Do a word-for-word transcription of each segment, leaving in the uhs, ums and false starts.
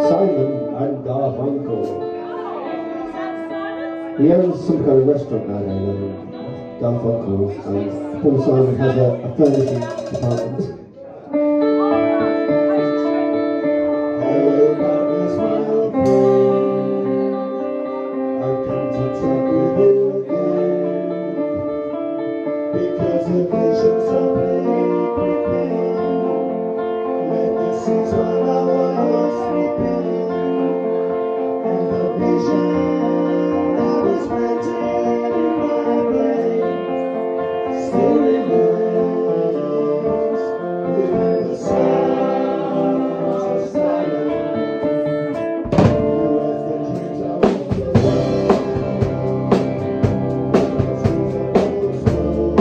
Simon and Garfunkel. He owns some kind of restaurant nowadays, Garfunkel's, and Paul Simon has a, a furnishing department. Hello, darkness, my old friend. I've come to talk with you again, because the visions are playing quickly, like the scenes when I was sleeping, and the vision that was printed in my brain still remains within the sounds of silence. You as the dreams I want to run, the dreams I won't slow,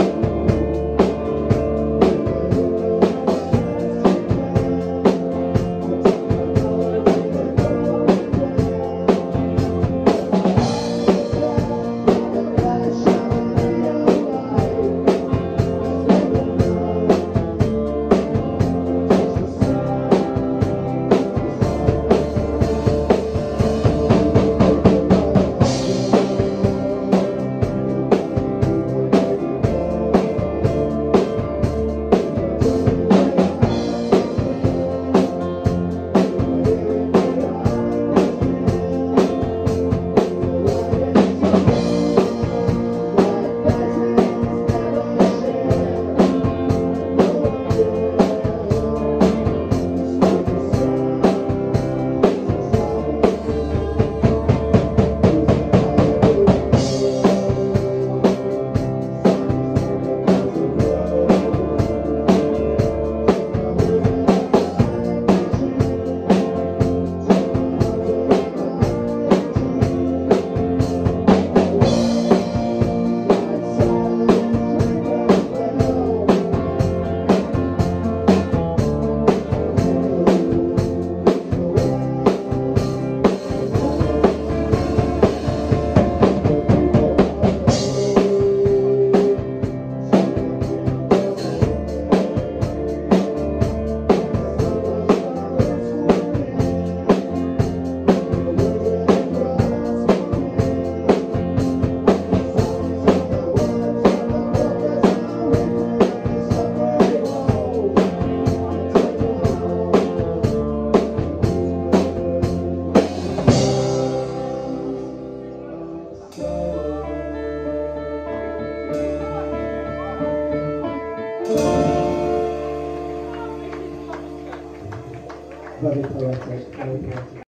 very poetic, very poetic.